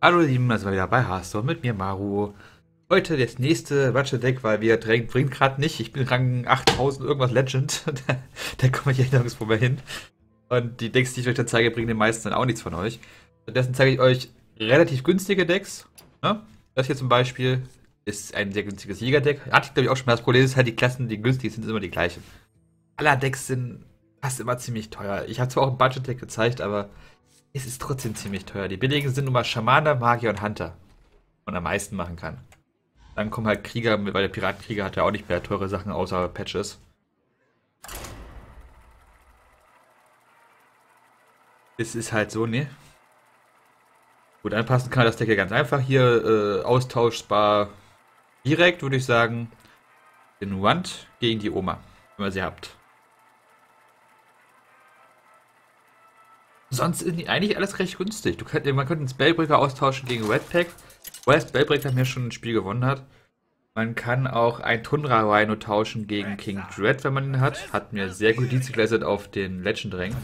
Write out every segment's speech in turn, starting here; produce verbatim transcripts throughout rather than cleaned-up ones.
Hallo ihr Lieben, also mal wieder bei Hearthstone mit mir Maru. Heute das nächste Ratchet-Deck, weil wir drängen bringt gerade nicht. Ich bin Rang achttausend irgendwas Legend. da da komme ich echt nirgendwo mehr hin. Und die Decks, die ich euch da zeige, bringen den meisten dann auch nichts von euch. Stattdessen zeige ich euch relativ günstige Decks. Ne? Das hier zum Beispiel ist ein sehr günstiges Jäger-Deck. Hatte ich glaube ich auch schon mal. Das Problem ist halt, die Klassen, die günstig sind, sind immer die gleichen. Alle Decks sind fast immer ziemlich teuer. Ich habe zwar auch ein Budget-Deck gezeigt, aber es ist trotzdem ziemlich teuer. Die billigen sind nun mal Schamane, Magier und Hunter. Und am meisten machen kann. Dann kommen halt Krieger, weil der Piratenkrieger hat ja auch nicht mehr teure Sachen außer Patches. Es ist halt so, ne? Gut, anpassen kann man das Deck ja ganz einfach. Hier äh, austauschbar direkt, würde ich sagen. Den Wand gegen die Oma, wenn ihr sie habt. Sonst ist die eigentlich alles recht günstig. Du könnt, man könnte einen Spellbreaker austauschen gegen Red Pack, weil der Spellbreaker mir schon ein Spiel gewonnen hat. Man kann auch ein Tundra Rhino tauschen gegen King Dread, wenn man ihn hat. Hat mir sehr gut Dienste geleistet auf den Legend-Rängen.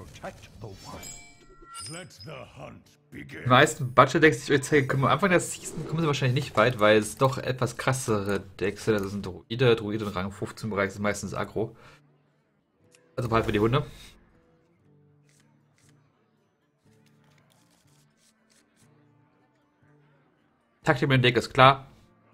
Die meisten Budget-Decks, die ich euch zeige, kommen am Anfang der Season kommen sie wahrscheinlich nicht weit, weil es doch etwas krassere Decks sind. Das sind Druide, Druide in Rang fünfzehn Bereich sind meistens Aggro. Also bald für die Hunde. Taktik mit dem Deck ist klar.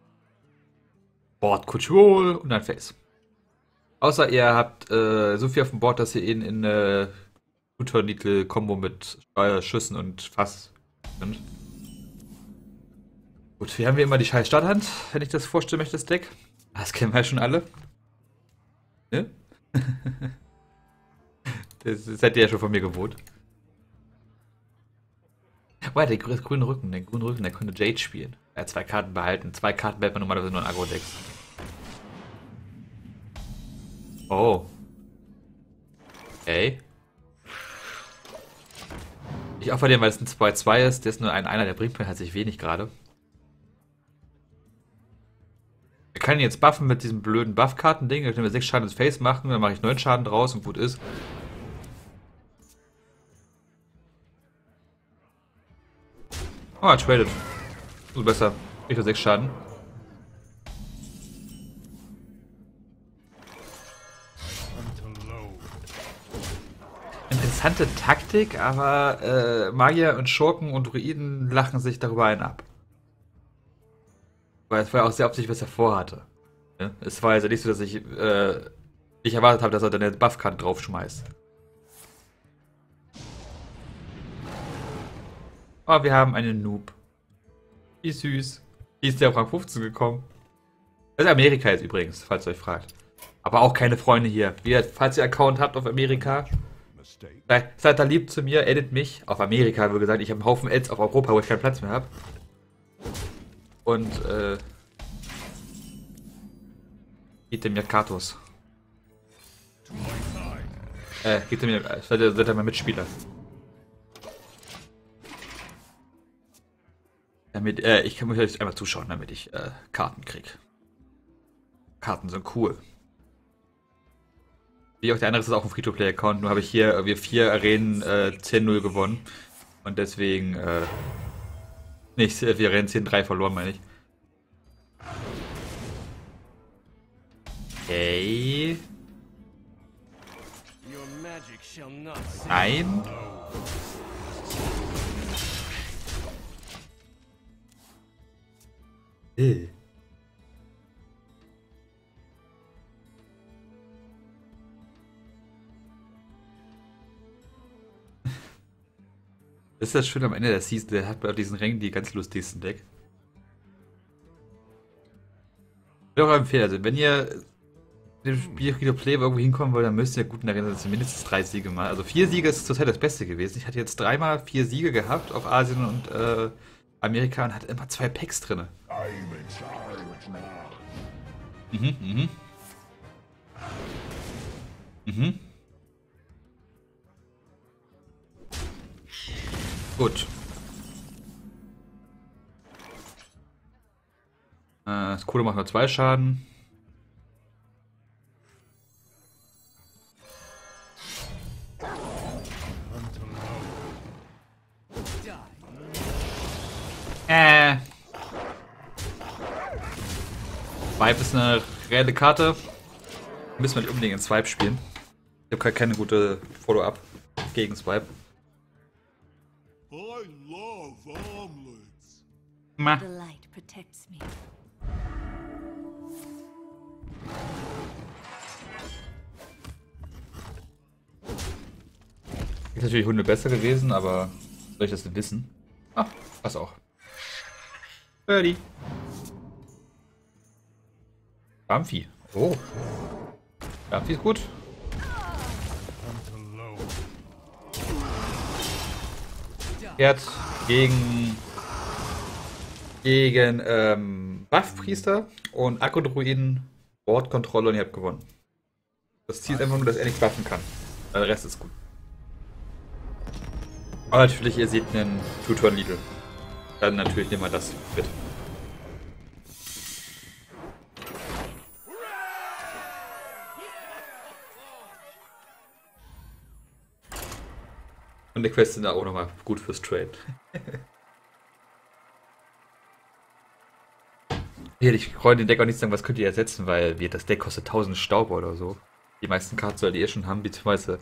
Board Control und ein Face. Außer ihr habt äh, so viel auf dem Board, dass ihr ihn in eine Shooter-Needle-Kombo mit äh, Schüssen und Fass nimmt. Gut, hier haben wir immer die scheiß Starthand, wenn ich das vorstellen möchte, das Deck. Das kennen wir ja schon alle. Ne? das, das seid ihr ja schon von mir gewohnt. Oh, der grü- grüne Rücken, den grünen Rücken, der könnte Jade spielen. Er hat zwei Karten behalten. Zwei Karten behält man normalerweise nur in Agro-Decks. Oh. Okay. Ich opfer den, weil es ein zwei zwei ist. Der ist nur ein einer, der bringt mir halt sich wenig gerade. Wir können ihn jetzt buffen mit diesem blöden Buff-Karten-Ding. Da können wir sechs Schaden ins Face machen, dann mache ich neun Schaden draus und gut ist. Oh, er tradet. So besser. Ich nur sechs Schaden. Interessante Taktik, aber äh, Magier und Schurken und Druiden lachen sich darüber einen ab. Weil es war ja auch sehr offensichtlich, was er vorhatte. Ne? Es war also nicht so, dass ich äh, nicht erwartet habe, dass er dann eine Buffkarte draufschmeißt. Oh, wir haben einen Noob. Wie süß. Wie ist der auf Rang fünfzehn gekommen? Das ist Amerika jetzt übrigens, falls ihr euch fragt. Aber auch keine Freunde hier. Ihr, falls ihr Account habt auf Amerika, seid, seid da lieb zu mir, edit mich. Auf Amerika, wie gesagt, ich habe einen Haufen Ads auf Europa, wo ich keinen Platz mehr habe. Und, äh... Geht dem Katos. Äh, geht dem äh, seid ihr, seid ihr mein Mitspieler. Damit, äh, ich kann mir jetzt einmal zuschauen, damit ich, äh, Karten krieg. Karten sind cool. Wie auch der andere ist auch ein Free-to-Play-Account, nur habe ich hier wir vier Arenen äh, zehn null gewonnen. Und deswegen, äh, nicht, vier Arenen zehn drei verloren, meine ich. Okay. Nein. Äh. Das ist das Schöne am Ende der Season, der hat bei diesen Rängen die ganz lustigsten Deck. Ich würde auch empfehlen, also wenn ihr im Spiel Free to Play irgendwo hinkommen wollt, dann müsst ihr gut in der Arena sein, mindestens drei Siege mal. Also vier Siege ist zurzeit das Beste gewesen. Ich hatte jetzt dreimal vier Siege gehabt auf Asien und äh, Amerika und hatte immer zwei Packs drin. Mhm, mhm. Mhm. Gut. Äh, das Kohle macht nur zwei Schaden. Äh. Swipe ist eine reelle Karte. Müssen wir nicht unbedingt in Swipe spielen. Ich habe keine gute Follow-up gegen Swipe. I love omelets. Ma. The light protects me. Ist natürlich Hunde besser gewesen, aber soll ich das denn wissen? Ah, was auch. Birdie. Bamfi. Oh. Bamfi ist gut. Pferd gegen gegen ähm, Buff-Priester und Akku-Druiden, Bordkontrolle und ihr habt gewonnen. Das Ziel ist einfach nur, dass er nichts buffen kann. Der Rest ist gut. Aber natürlich, ihr seht einen Two-Turn-Leader. Dann natürlich nehmen wir das mit. Und die Quests sind da auch nochmal gut fürs Trade. Hier, ich freue den Deck auch nicht sagen, was könnt ihr ersetzen, weil wir, das Deck kostet tausend Staub oder so. Die meisten Karten solltet ihr eh schon haben, beziehungsweise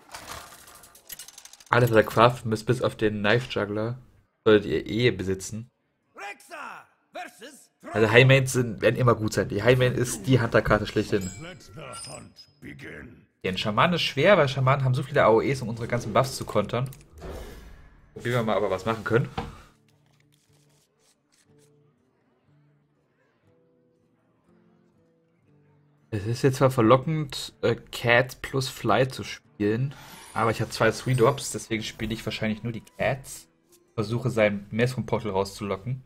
alle von der Craft müsst bis auf den Knife Juggler solltet ihr eh besitzen. Also Highmains sind, werden immer gut sein. Die Highmain ist die Hunter-Karte schlechthin. Ja, ein Schaman ist schwer, weil Schamanen haben so viele A O Es, um unsere ganzen Buffs zu kontern. Probieren wir mal, aber was machen können. Es ist jetzt zwar verlockend, äh, Cat plus Fly zu spielen, aber ich habe zwei Three Drops, deswegen spiele ich wahrscheinlich nur die Cats. Versuche sein Mess vom Portal rauszulocken.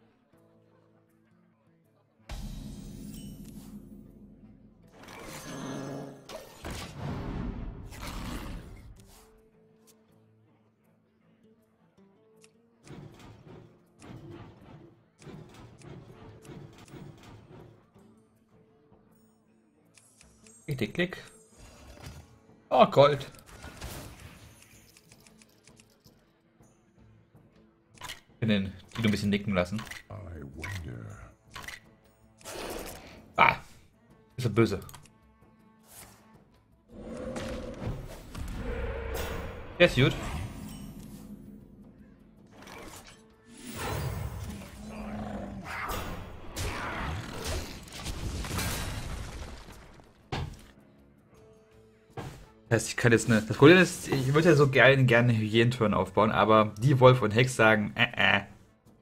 Klick, klick. Oh, Gold. Ich kann den Dino ein bisschen nicken lassen. Ah, ist er böse. Der ist gut. Das heißt, ich kann jetzt eine. Das Problem ist, ich würde ja so gerne, gerne Hyänenturn aufbauen, aber die Wolf und Hex sagen, äh, äh.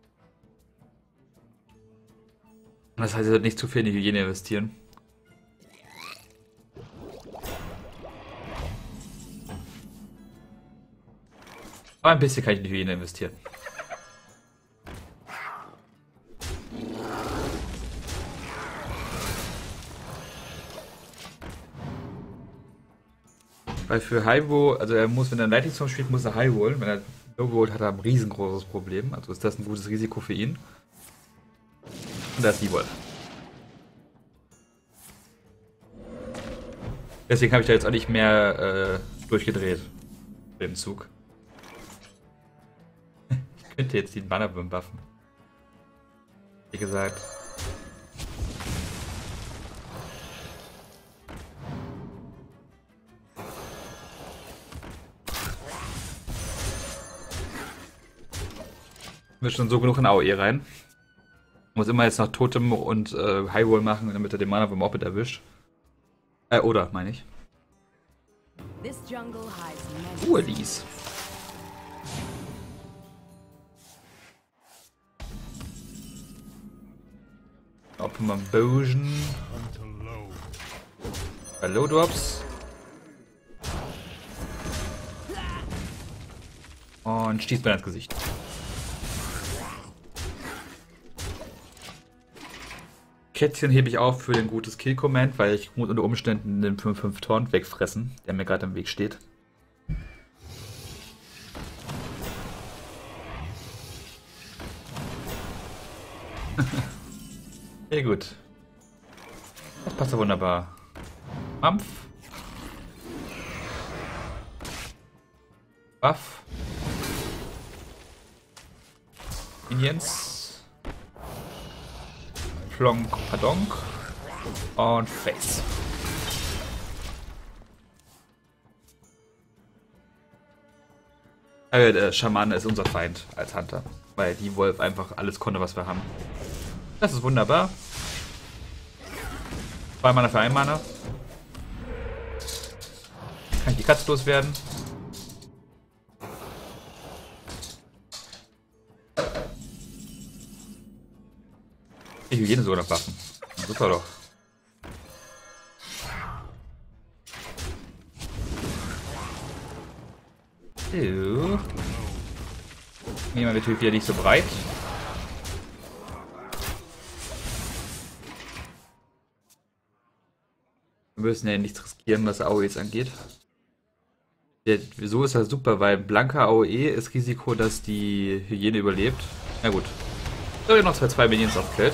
Das heißt, ich sollte nicht zu viel in die Hyäne investieren. Aber ein bisschen kann ich in die Hyäne investieren. Weil für Hyrule, also er muss, wenn er Lightning Storm spielt, muss er Hyrule. Wenn er Low holt, hat er ein riesengroßes Problem. Also ist das ein gutes Risiko für ihn. Und da ist die Wolf. Deswegen habe ich da jetzt auch nicht mehr äh, durchgedreht. Im Zug. Ich könnte jetzt den Banner buffen. Wie gesagt. Wir schon so genug in A O E rein. Muss immer jetzt noch Totem und äh, Hyrule machen, damit er den Mana vom Morbid erwischt. Äh, oder, meine ich. Ruhe ließ. Optimum Bosion. Bei Low Drops. Und stieß mir ins Gesicht. Kätzchen hebe ich auf für den gutes Kill-Command, weil ich muss unter Umständen den fünf fünf Taunt wegfressen, der mir gerade im Weg steht. Sehr gut. Das passt ja wunderbar. Mampf. Buff. Minions. Plonk, Padonk. Und Face. Äh, der Schamane ist unser Feind als Hunter. Weil die Wolf einfach alles konnte, was wir haben. Das ist wunderbar. Zwei Mana für ein Mana. Kann ich die Katze loswerden? Die Hygiene sogar noch Waffen. Super doch. So. Nehmen wir natürlich wieder nicht so breit. Wir müssen ja nichts riskieren, was A O Es angeht. Der, so ist das super, weil blanker A O E ist Risiko, dass die Hygiene überlebt. Na gut. So, noch zwei, zwei Minions aufklärt.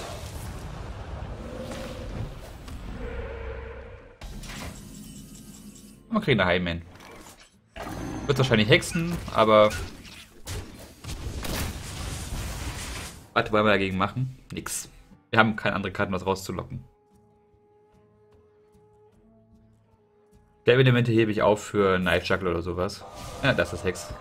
Und wir kriegen eine Highman. Wird wahrscheinlich Hexen, aber... Was wollen wir dagegen machen? Nix. Wir haben keine andere Karten, was rauszulocken. Elemente hebe ich auf für Night Juggler oder sowas. Ja, das ist Hex.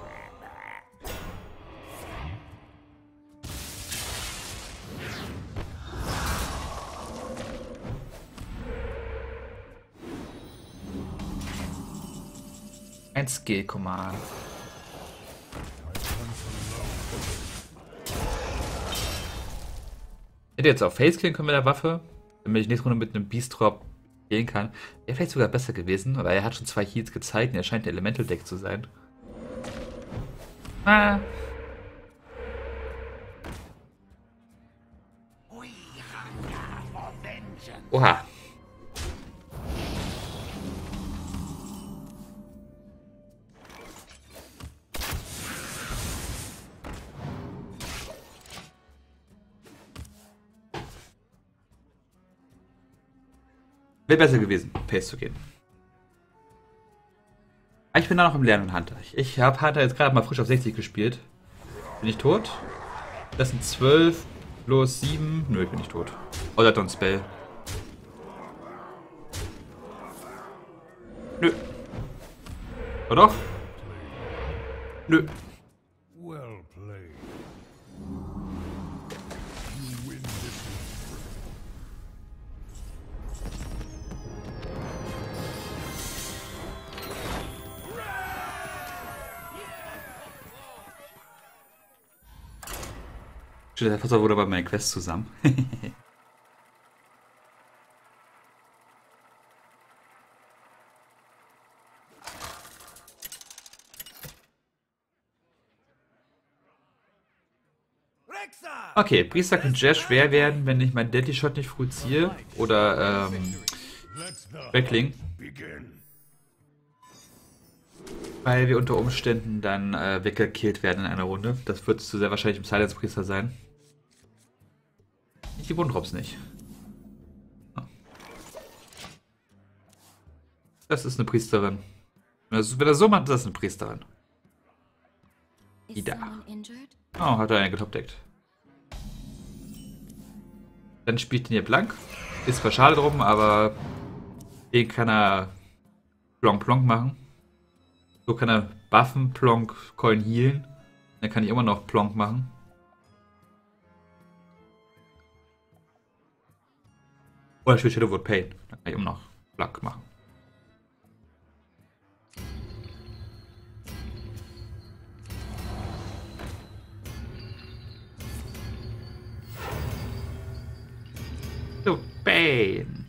Ein Skill Command. Hätte jetzt auch Face killen können mit der Waffe, damit ich nächste Runde mit einem Beast Drop gehen kann. Wäre vielleicht sogar besser gewesen, weil er hat schon zwei Heals gezeigt und er scheint ein Elemental Deck zu sein. Ah. Oha. Wäre besser gewesen, Pace zu gehen. Ich bin da noch im Lernen, Hunter. Ich, ich habe Hunter jetzt gerade mal frisch auf sechzig gespielt. Bin ich tot? Das sind zwölf plus sieben. Nö, ich bin nicht tot. Oder hat doch ein Spell. Nö. Oder doch? Nö. Well played. You win this. Der Vater wurde bei meiner Quest zusammen. Okay, Priester kann sehr schwer werden, wenn ich meinen Deadly Shot nicht früh ziehe. Oder, ähm, Backling. Weil wir unter Umständen dann äh, weggekillt werden in einer Runde. Das wird zu sehr wahrscheinlich im Silence Priester sein. Ich die Wundrops nicht. Das ist eine Priesterin. Wenn er, wenn er so macht, ist das eine Priesterin. Die da. Oh, hat er einen getopdeckt. Dann spielt ihn hier blank. Ist zwar schade drum, aber den kann er plonk plonk machen. So kann er buffen, plonk, Coin healen. Dann kann ich immer noch plonk machen. Oder ich spiele Shadowwood Pain. Dann kann ich immer noch plonk machen. So, Pain.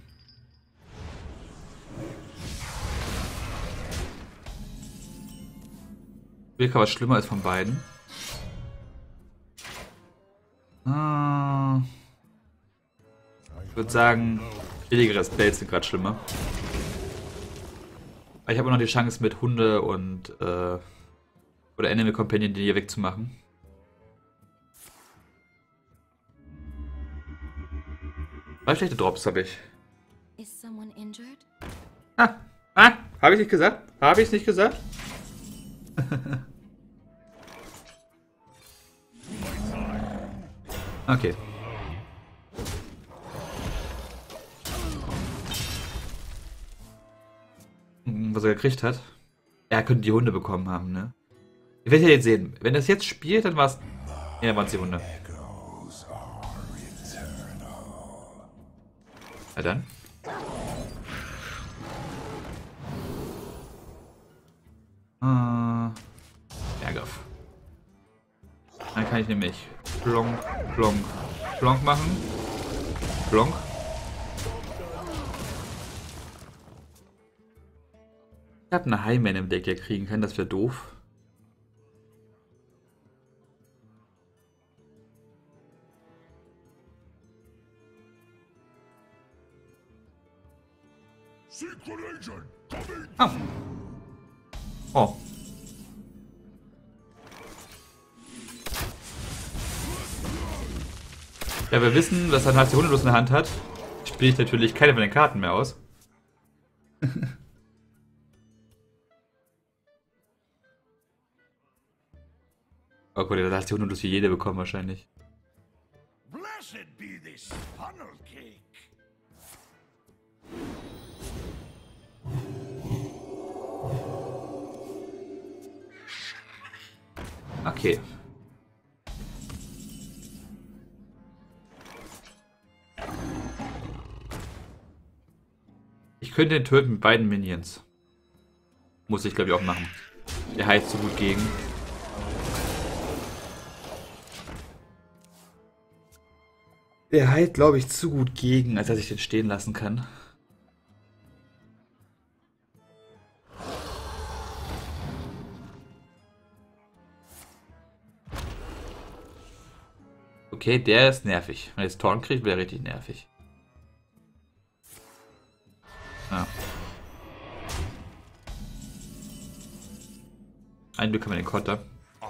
Wilka was schlimmer ist von beiden. Ah. Ich würde sagen, billigere Spells sind gerade schlimmer. Ich habe noch die Chance mit Hunde und äh, oder Enemy Companion die hier wegzumachen. Zwei schlechte Drops habe ich. Ah, ah, habe ich nicht gesagt? Habe ich es nicht gesagt? Okay. Hm, was er gekriegt hat. Er könnte die Hunde bekommen haben, ne? Ich werde ja jetzt sehen. Wenn das jetzt spielt, dann war es. Ja, waren es die Hunde. Na dann. Äh, Berghoff. Dann kann ich nämlich Plonk, Plonk, Plonk machen. Plonk. Ich habe eine Highman im Deck, der kriegen kann. Das wäre doof. Oh. Oh. Ja, wir wissen, dass er ein H C hundert in der Hand hat. Spiele ich natürlich keine von den Karten mehr aus. Oh gut, da hat die hundert wie jede bekommen wahrscheinlich. Blessed be this funnel cake. Okay. Ich könnte den töten mit beiden Minions. Muss ich glaube ich auch machen. Der heizt so gut gegen. Der heilt glaube ich zu gut gegen, als dass ich den stehen lassen kann. Okay, der ist nervig. Wenn er jetzt Torn kriegt, wäre richtig nervig. Ja. Ein Glück haben wir den Konter.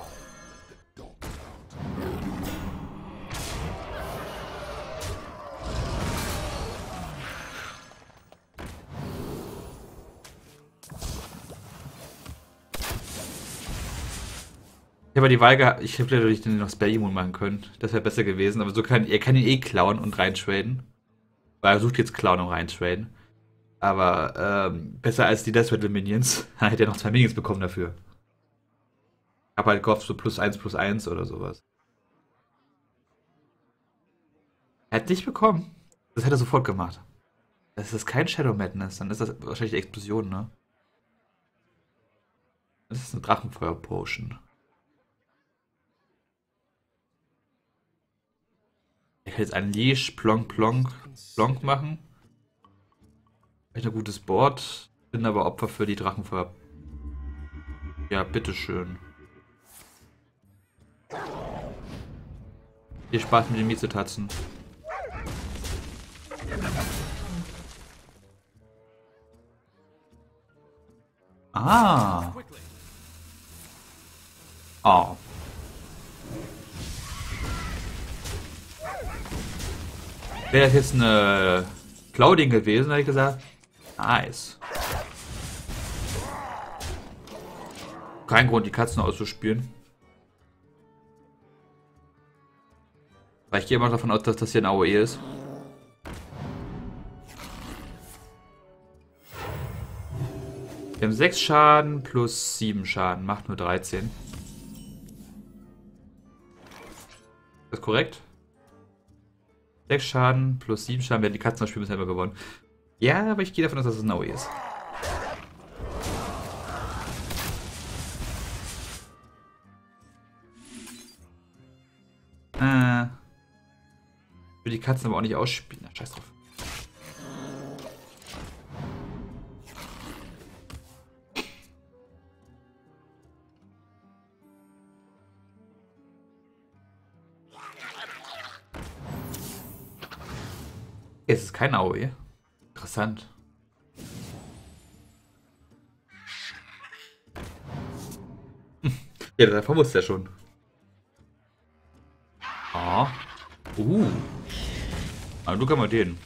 Ich habe die Wahl gehabt, ich hätte natürlich den noch Spell-Immun machen können. Das wäre besser gewesen, aber so kann er kann ihn eh klauen und reintraden. Weil er sucht jetzt klauen und reintraden. Aber ähm, besser als die Death Rattle Minions. Dann hätte er noch zwei Minions bekommen dafür. Ich habe halt gehofft, so plus eins plus eins oder sowas. Er hat nicht bekommen. Das hätte er sofort gemacht. Das ist kein Shadow Madness, dann ist das wahrscheinlich die Explosion, ne? Das ist eine Drachenfeuer-Potion. Ich kann jetzt einen Leash, Plonk, Plonk, Plonk machen. Echt ein gutes Board. Bin aber Opfer für die Drachenfeuer. Ja, bitteschön. Viel Spaß mit den Miezetatzen. Ah. Oh. Wäre das jetzt eine Clouding gewesen, hätte ich gesagt. Nice. Kein Grund, die Katzen auszuspielen. Weil ich gehe immer davon aus, dass das hier ein A O E ist. Wir haben sechs Schaden plus sieben Schaden. Macht nur dreizehn. Ist das korrekt? sechs Schaden plus sieben Schaden. Werden die Katzen das Spiel bisher immer gewonnen. Ja, aber ich gehe davon aus, dass es ein A O E ist. Äh. Ich will die Katzen aber auch nicht ausspielen. Na, scheiß drauf. Es ist kein A O E. Interessant. Ja, davon wusste er schon. Oh. Uh. Aber du kannst mal den.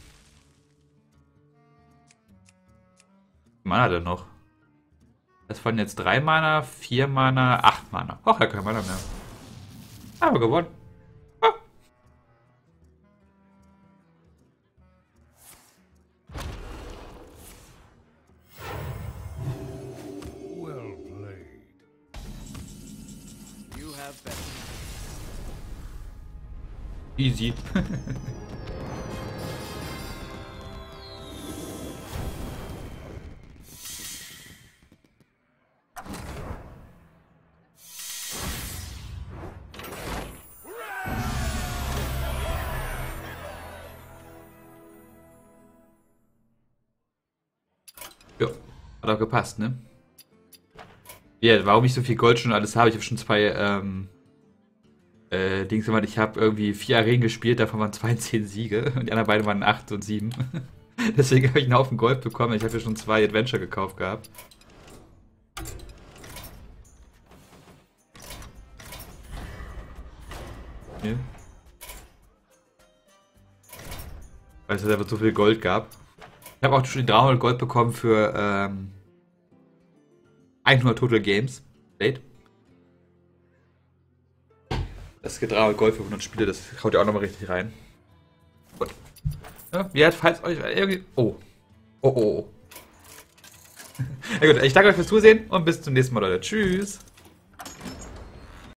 Wie Mana hat er noch? Das waren jetzt drei Mana, vier Mana, acht Mana. Ach, er hat kein Mana mehr. Aber gewonnen. Ah. Easy. Ja, hat auch gepasst, ne? Ja, warum ich so viel Gold schon alles habe, ich habe schon zwei, ähm, äh, Dings gemacht, ich habe irgendwie vier Arenen gespielt, davon waren zwei zehn Siege und die anderen beiden waren acht und sieben. Deswegen habe ich einen Haufen Gold bekommen, ich habe ja schon zwei Adventure gekauft gehabt. Ja. Weil es einfach so viel Gold gab. Ich habe auch schon die dreihundert Gold bekommen für ähm, hundert Total Games. Played. Das geht dreihundert Gold für hundert Spiele, das haut ja auch nochmal richtig rein. Gut. Ja, ja, falls euch irgendwie... Oh. Oh, oh, oh. Ja gut, ich danke euch fürs Zusehen und bis zum nächsten Mal, Leute. Tschüss.